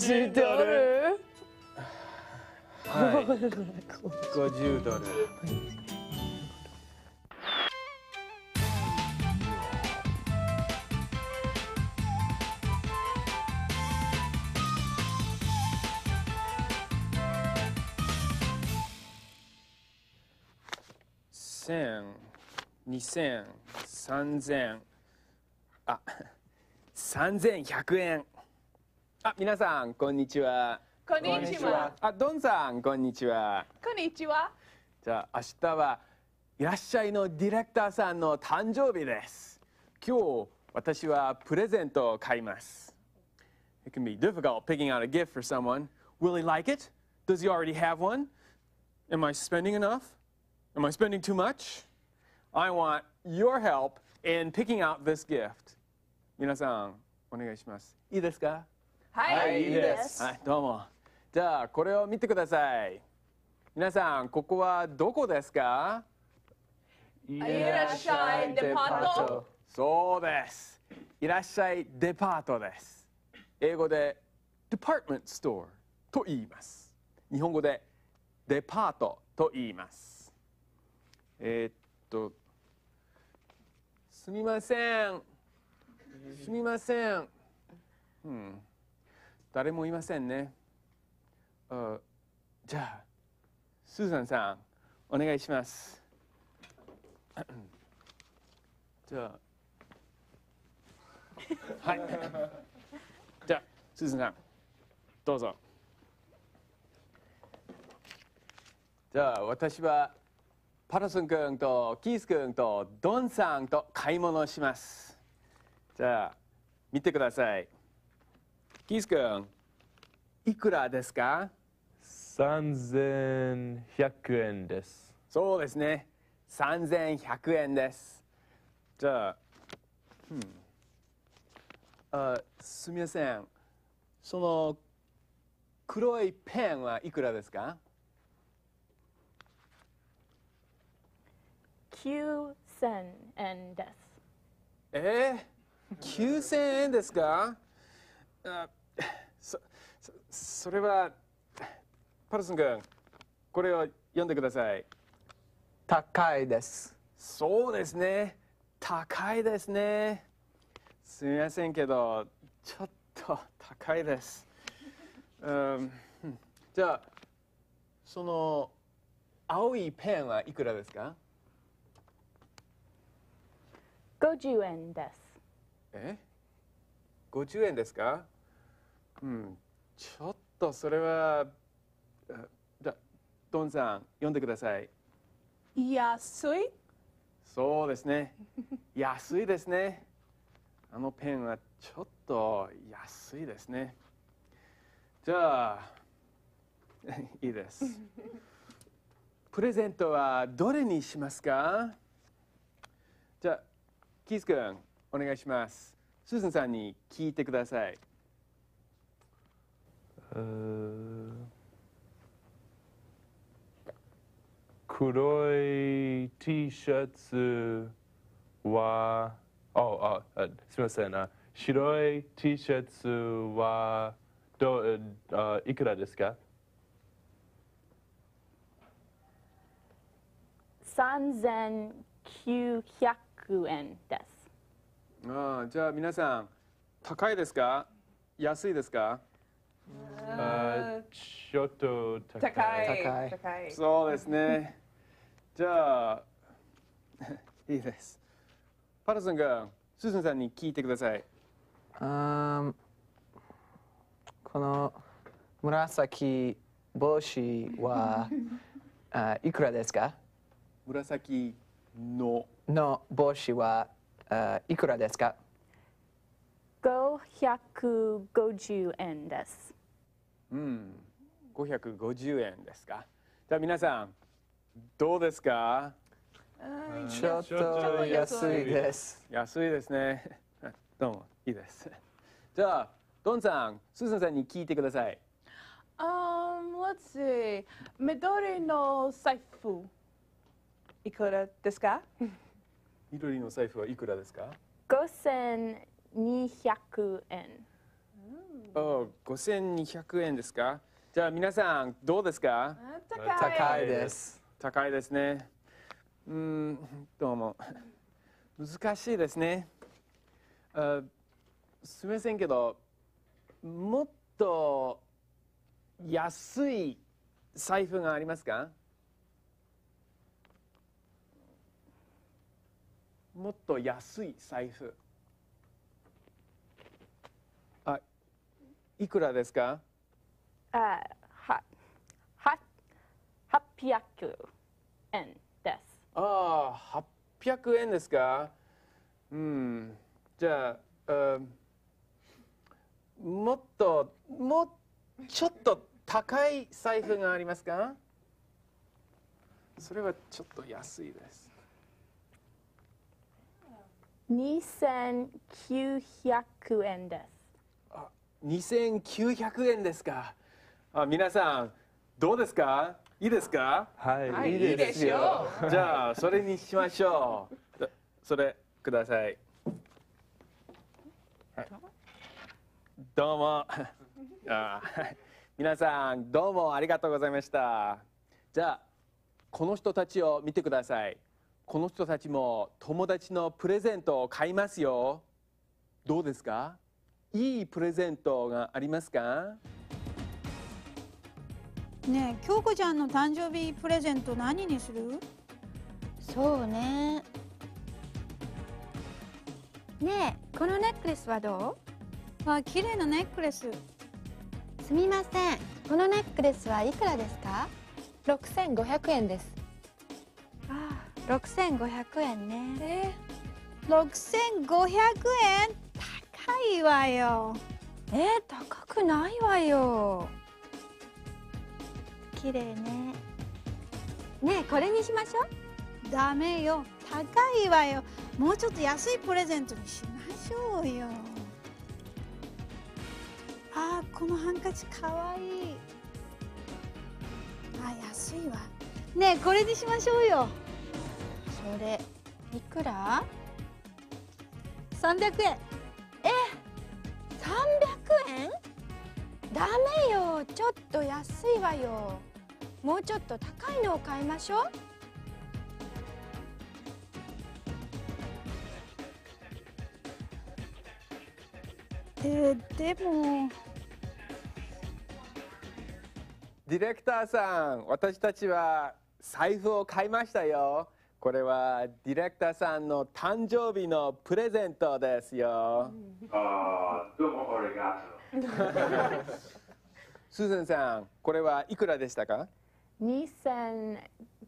50ドル。 はい、50ドル。1000、2000、3000、あ、3100円。あ、皆さん、こんにちは。 こんにちは。 あ、ドンさん、こんにちは。 こんにちは。 じゃあ、明日はいらっしゃいのディレクターさんの誕生日です。今日、私はプレゼントを買います。It can be difficult picking out a gift for someone. Will he like it? Does he already have one? Am I spending enough? Am I spending too much? I want your help in picking out this gift. 皆さん、お願いします。いいですか？ はい、いいです。 はい、どうも。じゃあ、これを見てください。皆さん、ここはどこですか？ いらっしゃいデパート。 そうです。いらっしゃいデパートです。英語で department store と言います。日本語でデパートと言います。すみません。すみません。誰もいませんね。じゃあ、スーザンさん、お願いします。じゃあ、はい。じゃあ、スーザンさん、どうぞ。じゃあ、私はパラソン君とキース君とドンさんと買い物をします。じゃあ、見てください。キース君、いくらですか ？3100円です。 そうですね。3100円です。じゃあ、すみません。その黒いペンはいくらですか ？9000円です。 9000円ですか？それはパルソン君、これを読んでください。 高いです。 そうですね。高いですね。すみませんけど、ちょっと高いです。じゃあ、その青いペンはいくらですか ？50円です。 50円ですか？ちょっとそれは、じゃあ、ドンさん、読んでください。 安い？ そうですね。安いですね。あのペンはちょっと安いですね。じゃあ、いいです。プレゼントはどれにしますか？じゃあ、キース君、お願いします。スーザンさんに聞いてください。 黒い T シャツは、すみません。白い T シャツはいくらですか ？3900円です。 じゃあ皆さん、高いですか？安いですか？ ちょっと高い。 そうですね。じゃあ、いいです。パラソンがスーザンさんに聞いてください。 この紫帽子はいくらですか？ 紫の帽子はいくらですか ？550円です。 550円ですか。じゃあ皆さん、どうですか？ ちょっと安いです。 安いですね。どうも、いいです。じゃあ、ドンさん、スーザンさんに聞いてください。 Let's see. 緑の財布、いくらですか？ 緑の財布はいくらですか？ 5200円。 5200円ですか？じゃあ皆さんどうですか？ 高いです。 高いですね。どうも。難しいですね。すみませんけど、もっと安い財布がありますか？もっと安い財布。いくらですか？ は800円です。 800円ですか？じゃあ、もうちょっと高い財布がありますか？それはちょっと安いです。 2900円です。 2900円ですか？皆さんどうですか？いいですか？ はい。 いいですよ。 じゃあそれにしましょう。それください。はい、どうも。皆さんどうもありがとうございました。じゃあこの人たちを見てください。この人たちも友達のプレゼントを買いますよ。どうですか？いいプレゼントがありますか？ ねえ、京子ちゃんの誕生日プレゼント何にする？ そうね。ねえ、このネックレスはど綺麗なネックレス。 う？すみません。このネックレスはいくらですか？6500円です。6500円ね。 6500円？高いわよ。 高くないわよ。綺麗ね。ねえ、これにしましょう。 ダメよ。高いわよ。もうちょっと安いプレゼントにしましょうよ。このハンカチかわいい。安いわ。ねえ、これにしましょうよ。 それいくら ？300円。 300円？ダメよ。ちょっと安いわよ。もうちょっと高いのを買いましょう。 でもディレクターさん、私たちは財布を買いましたよ。これはディレクターさんの誕生日のプレゼントですよ。 どうもありがとう。 スーザンさん、これはいくらでしたか 2900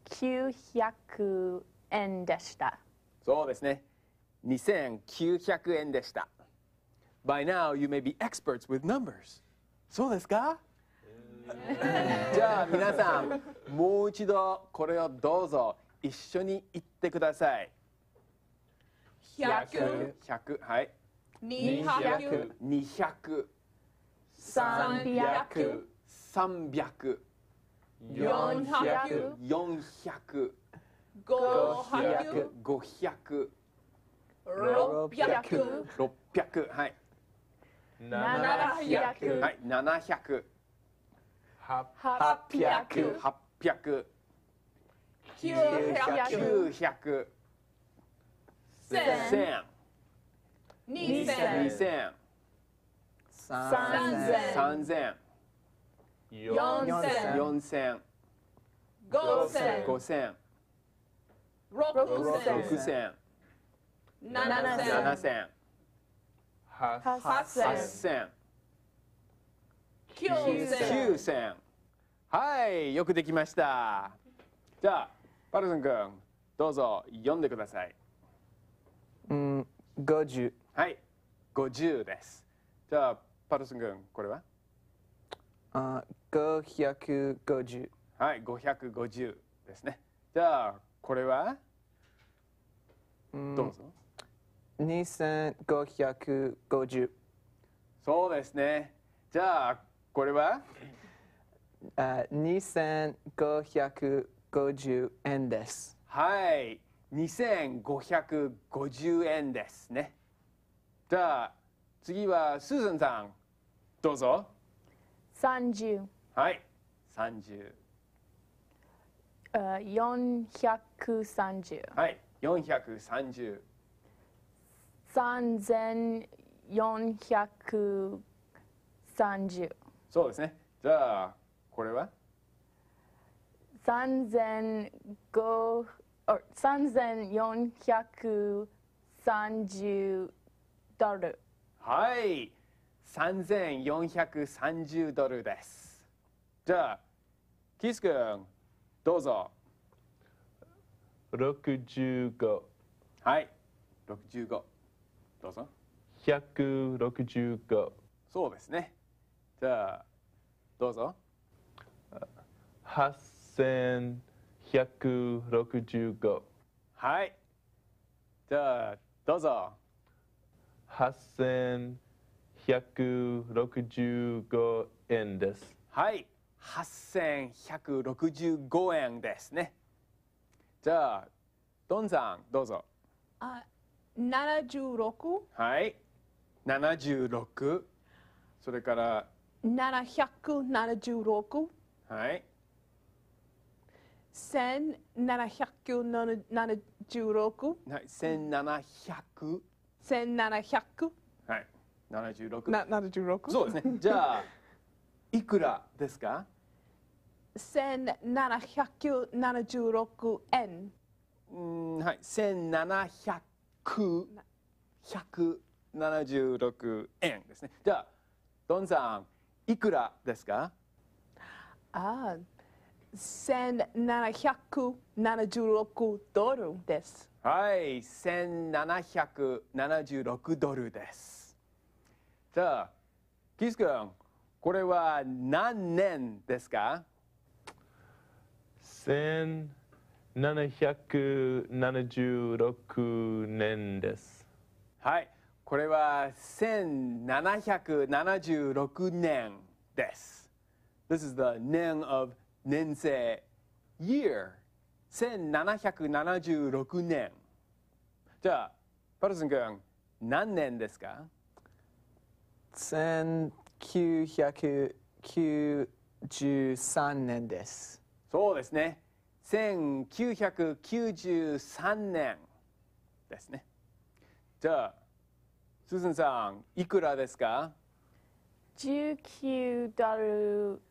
円でした。 そうですね。2900円でした。By now, you may be experts with numbers. そうですか？じゃあ皆さん、もう一度これをどうぞ一緒に言ってください。 100、 100、はい。 200、 200、 300、 300、 400、 400、 500、 500、 600、 600、はい。 700、 はい、700、 800、 800、 900、 900、 1000、 1000、 2000、 2000、 3000、 4000、 4000、 5000、 5000、 6000、 6000、 7000、 7000、 8000、 8000、 9000、 9000。はい、よくできました。じゃあ、パルソン君、どうぞ読んでください。 50。 はい、50です。じゃあ、パルソン君、これは 550。 はい、550ですね。じゃあ、これはどうぞ。 2550。 そうですね。じゃあ、これは 2550円です。 はい、2550円ですね。じゃあ、次はスーザンさん。 どうぞ。 30、 はい。30。 430、 はい。430。 3430、 そうですね。じゃあ、これは 3430ドル。 はい。3430ドルです。じゃあ、キス君、どうぞ。 65、 はい。65。どうぞ。 165、 そうですね。じゃあ、どうぞ。 8165、 はい。じゃあ、どうぞ。 8165円です。 はい。8165円ですね。じゃあ、ドンさん、どうぞ。 あ、76、 はい。76。それから、 776、 はい。 1776、 はい、1700。 1700、 はい。76。 76、 そうですね。じゃあ、いくらですか？ 1776円。 はい。176円ですね。じゃあ、ドンさん、いくらですか？ あ、1776ドルです。 はい。1776ドルです。じゃあ、キス君、これは何年ですか ？1776年です。 はい。これは1776年です。This is the 年 of 年生 year。1776年。じゃあ、パルソン君、何年ですか 1993年です。 そうですね。1993年ですね。じゃあ、スーザンさん、いくらですか 19ドル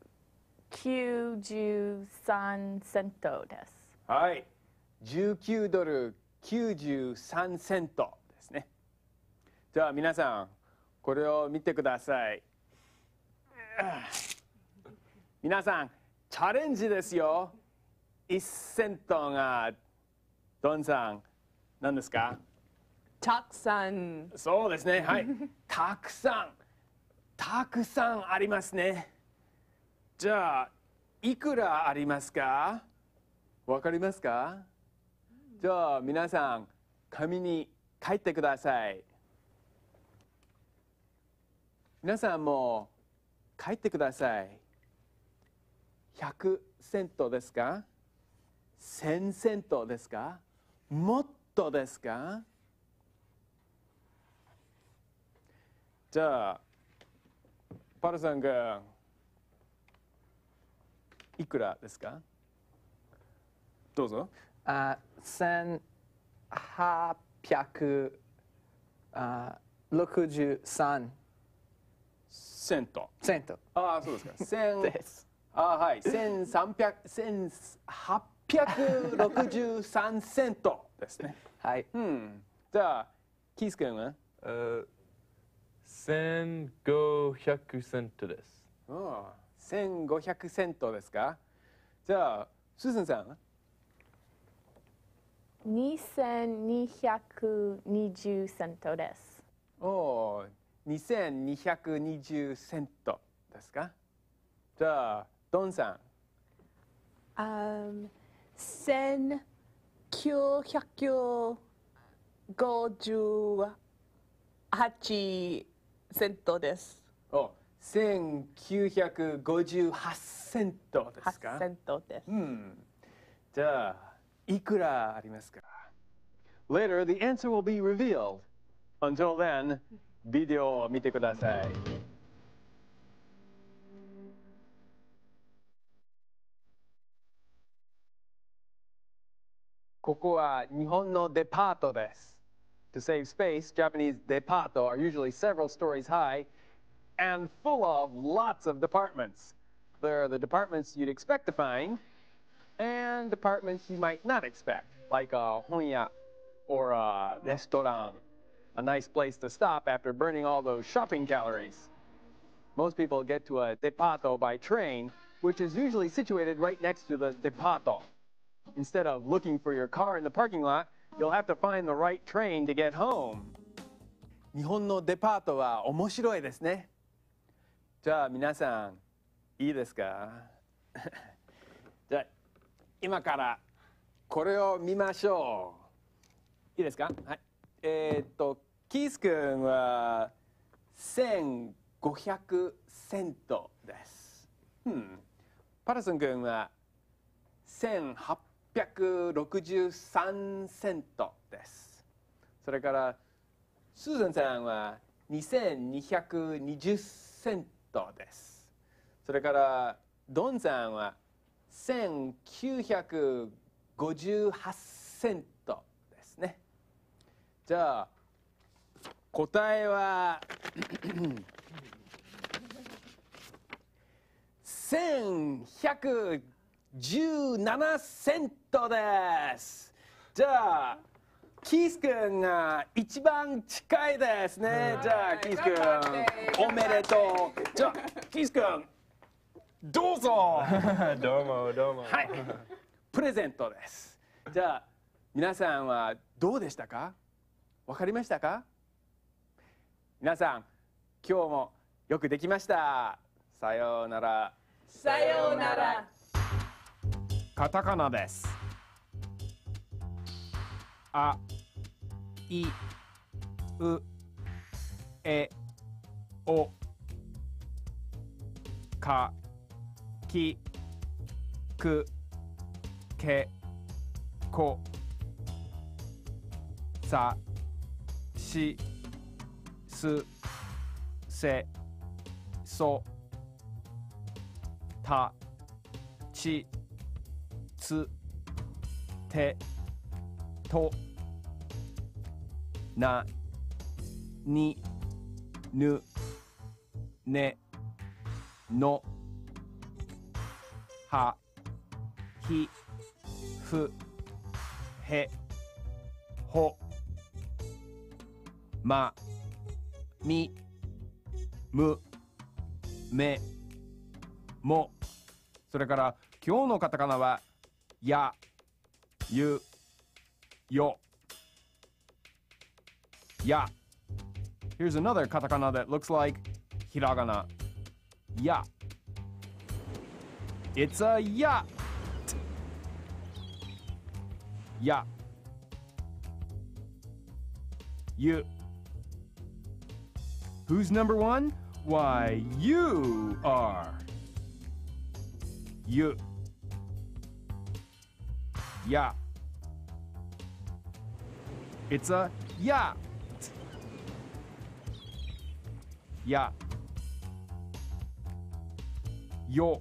93セントです。 はい。19ドル93セントですね。じゃあ皆さん、これを見てください。皆さん、チャレンジですよ。1セントが、ドンさん、何ですか？ たくさん。 そうですね。はい。たくさんありますね。じゃあ、いくらありますか？わかりますか？じゃあ、皆さん、紙に書いてください。皆さんも書いてください。100セントですか？1000セントですか？もっとですか？じゃあ、パルさんがいくらですか？どうぞ。 1863 セント。 セントああ、そうですか。千です。 はい。1863セントですね。 はい。 じゃあ、キース君は 1500セントです。 1500セントですか？じゃあ、スーザンさんは 2220セントです。 2220セントですか？じゃあ、ドンさん。 1958セントです。 1958セントですか？ 8セントです。 じゃあ、いくらありますか？ Later, the answer will be revealed. Until then, ビデオを見てください。 ここは日本のデパートです。To save space, Japanese depato are usually several stories high and full of lots of departments. There are the departments you'd expect to find and departments you might not expect, like a honya or a restaurant, a nice place to stop after burning all those shopping calories. Most people get to a depato by train, which is usually situated right next to the depato. Instead of looking for your car in the parking lot, you'll have to find the right train to get home. 日本のデパートは面白いですね。じゃあ皆さん、いいですか？じゃあ今からこれを見ましょう。いいですか？はい。キース君は1500セントです。パラソン君は1863セントです。それからスーザンさんは2220セントです。それからドンさんは1958セントですね。じゃあ答えは1117セントです。じゃあキース君が一番近いですね。じゃあキース君おめでとう。じゃあキース君どうぞ。 どうもどうも。 はい、プレゼントです。じゃあ皆さんはどうでしたか？わかりましたか？皆さん今日もよくできました。さようなら。 さようなら。 カタカナです。あ、い、う、え、お、か、き、く、け、こ、さ、し、す、せ、そ、た、ち、つ、て、と、な、に、ぬ、ね、の、は、ひ、ふ、へ、ほ、ま、み、む、め、も。それから今日のカタカナはや、ゆ、よ。や。Here's another katakana that looks like hiragana. Ya. It's a yacht. Ya. You. Who's number one? Why, you are. You. Ya. It's a yacht. Ya. Yo.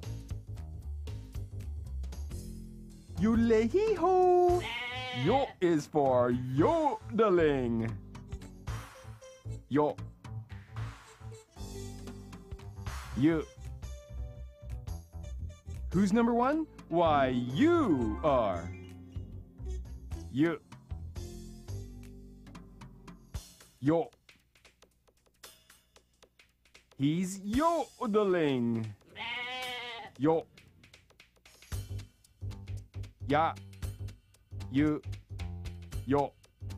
Yulehiho. Yo is for yodeling. Yo. You. Who's number one? Why, you are. You. Yo. He's yodeling. Yo. Ya. You. Yo.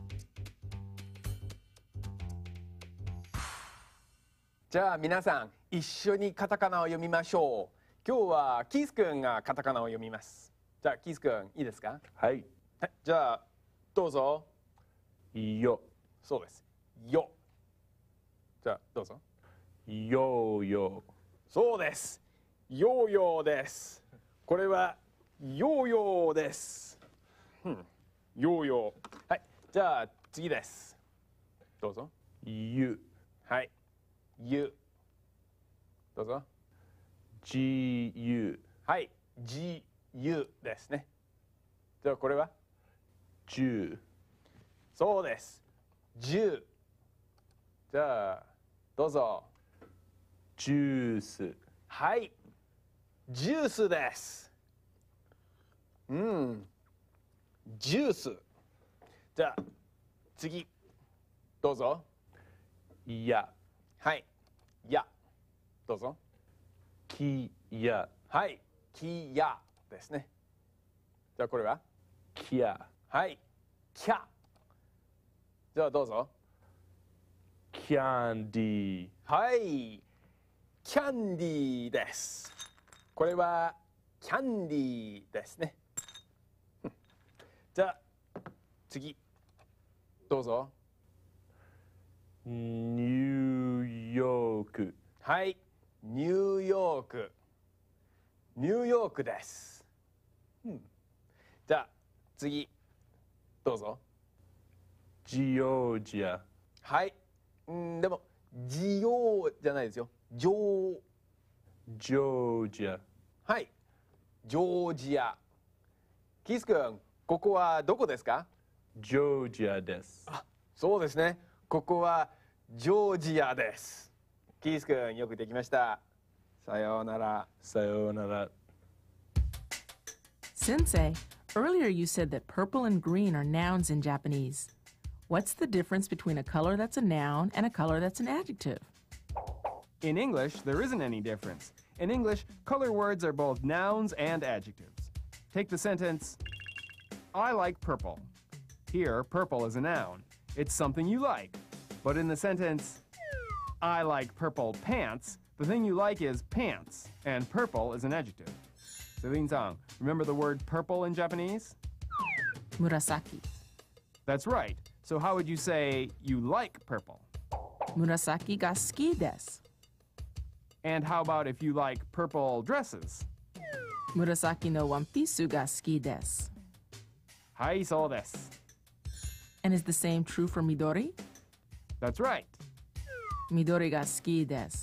じゃあ皆さん一緒にカタカナを読みましょう。今日はキース君がカタカナを読みます。じゃあキース君いいですか？ はい。 はい、じゃあどうぞ。 よ。 そうです。よ。じゃあどうぞ。 よーよそうです。ヨーヨーです。これはヨーヨーです。ヨーヨー。はい。じゃあ次です。どうぞ。 ゆ。 はい。ゆ。どうぞ。 じゆ。 はい。じゆですね。じゃあこれは 10。 そうです。10。じゃあ、どうぞ。 ジュース。 はい。ジュースです。ジュース。じゃあ、次。どうぞ。 いや。 はい。や。どうぞ。 きや。 はい。きやですね。じゃあ、これはきや。 はい。キャ。じゃあ、どうぞ。 キャンディー。 はい。キャンディーです。これはキャンディーですね。じゃあ次どうぞ。 ニューヨーク。 はい、ニューヨーク。ニューヨークです。じゃあ次どうぞ。 ジオージア。 はい。でもジオーじゃないですよ。ジョージア。 はい、ジョージア。キース君、ここはどこですか？ ジョージアです。 あ、そうですね。ここはジョージアです。キース君、よくできました。さようなら。 さようなら。 Sensei, earlier you said that purple and green are nouns in Japanese. What's the difference between a color that's a noun and a color that's an adjective? In English, there isn't any difference. In English, color words are both nouns and adjectives. Take the sentence, I like purple. Here, purple is a noun. It's something you like. But in the sentence, I like purple pants, the thing you like is pants, and purple is an adjective. Celine-san, remember the word purple in Japanese? Murasaki. That's right. So how would you say you like purple? Murasaki ga suki desu. And how about if you like purple dresses? Murasaki no wanpisu ga suki desu. Hai, so desu. And is the same true for Midori? That's right. Midori ga suki desu.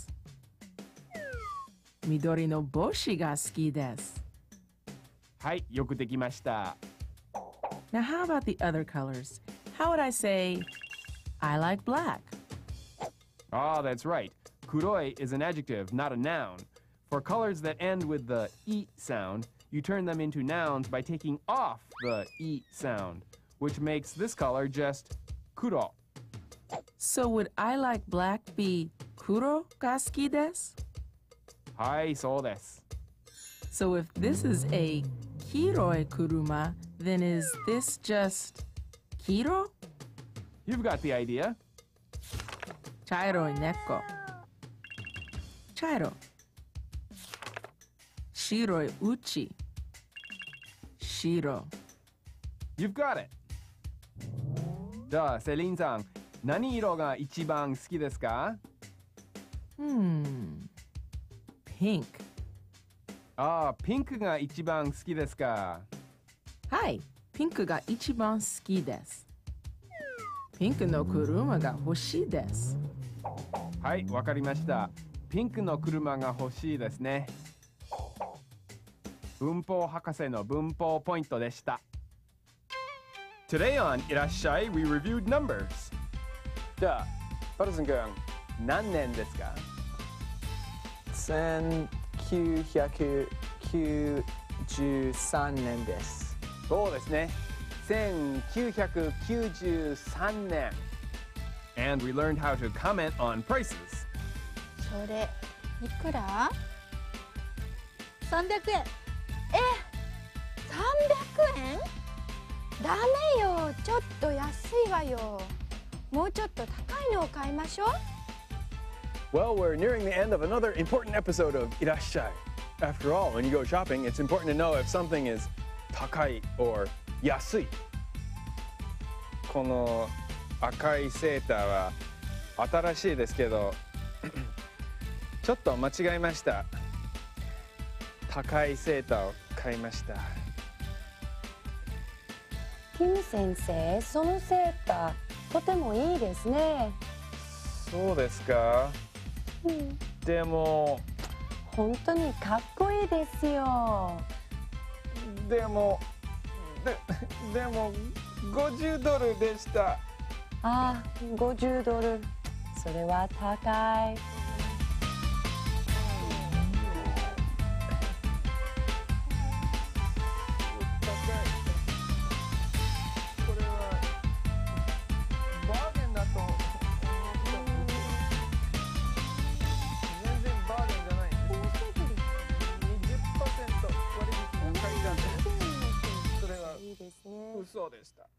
Midori no boshi ga suki desu. Hai, yoku dekimashita. Now how about the other colors? How would I say, I like black? Ah, that's right. Kuroi is an adjective, not a noun. For colors that end with the E sound, you turn them into nouns by taking off the E sound, which makes this color just kuro. So would I like black be kuro ga suki desu? Hai, so desu. So if this is a kiroi kuruma, then is this just kiro? You've got the idea. Chairoi neko. Chairo. Shiroi uchi. Shiro. You've got it. じゃあ、セリンさん、何色が一番好きですか？ Pink. ああ、ピンクが一番好きですか？ はい、ピンクが一番好きです。ピンクの車が欲しいです。 はい、わかりました。ピンクの車が欲しいですね。文法博士の文法ポイントでした。Today on Irasshai, we reviewed numbers. じゃあ、パルソン君、何年ですか ？1993年です。 そうですね。1993年。 And we learned how to comment on prices. それいくら 300円。 300円ダメよ、ちょっと安いわよ。もうちょっと高いのを買いましょう。 Well, we're nearing the end of another important episode of Irasshai. After all, when you go shopping, it's important to know if something is takai or yasui. この赤いセーターは新しいですけど、ちょっと間違えました。高いセーターを買いました。 キム先生、そのセーターとてもいいですね。 そうですか？でも本当にかっこいいですよ。 でも 50ドルでした。 ああ、50ドル。それは高い。 これはバーゲンだと思ったんですけど、全然バーゲンじゃないんです。20% 割引が書いてあって、それは嘘でした。